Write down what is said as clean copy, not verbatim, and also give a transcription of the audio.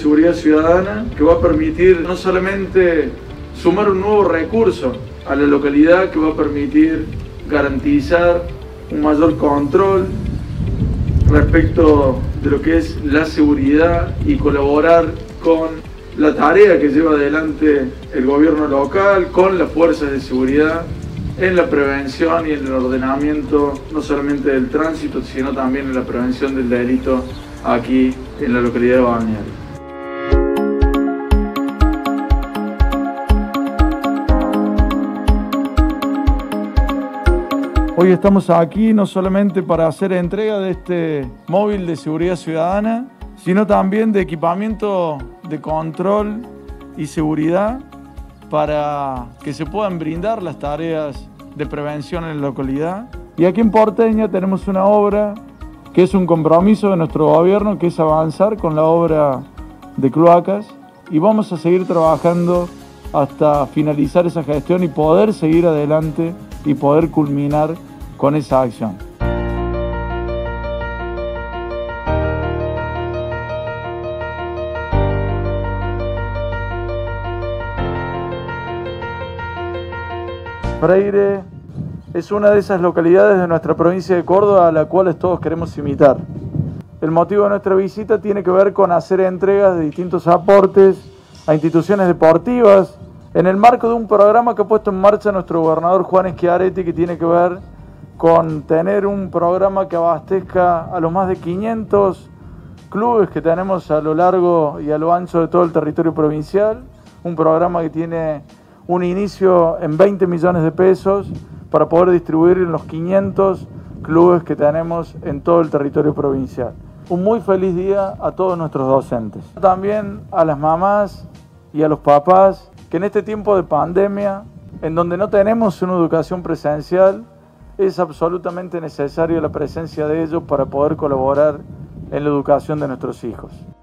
seguridad ciudadana que va a permitir no solamente sumar un nuevo recurso a la localidad, que va a permitir garantizar un mayor control respecto de lo que es la seguridad y colaborar con la tarea que lleva adelante el gobierno local, con las fuerzas de seguridad, en la prevención y en el ordenamiento no solamente del tránsito, sino también en la prevención del delito aquí en la localidad de Balneario. Hoy estamos aquí no solamente para hacer entrega de este móvil de seguridad ciudadana, sino también de equipamiento de control y seguridad para que se puedan brindar las tareas de prevención en la localidad. Y aquí en Porteña tenemos una obra que es un compromiso de nuestro gobierno, que es avanzar con la obra de cloacas, y vamos a seguir trabajando hasta finalizar esa gestión y poder seguir adelante y poder culminar con esa acción. Freire es una de esas localidades de nuestra provincia de Córdoba a la cual todos queremos imitar. El motivo de nuestra visita tiene que ver con hacer entregas de distintos aportes a instituciones deportivas en el marco de un programa que ha puesto en marcha nuestro gobernador Juan Schiaretti, que tiene que ver con tener un programa que abastezca a los más de 500 clubes que tenemos a lo largo y a lo ancho de todo el territorio provincial. Un programa que tiene un inicio en 20 millones de pesos para poder distribuir en los 500 clubes que tenemos en todo el territorio provincial. Un muy feliz día a todos nuestros docentes. También a las mamás y a los papás que en este tiempo de pandemia, en donde no tenemos una educación presencial, es absolutamente necesaria la presencia de ellos para poder colaborar en la educación de nuestros hijos.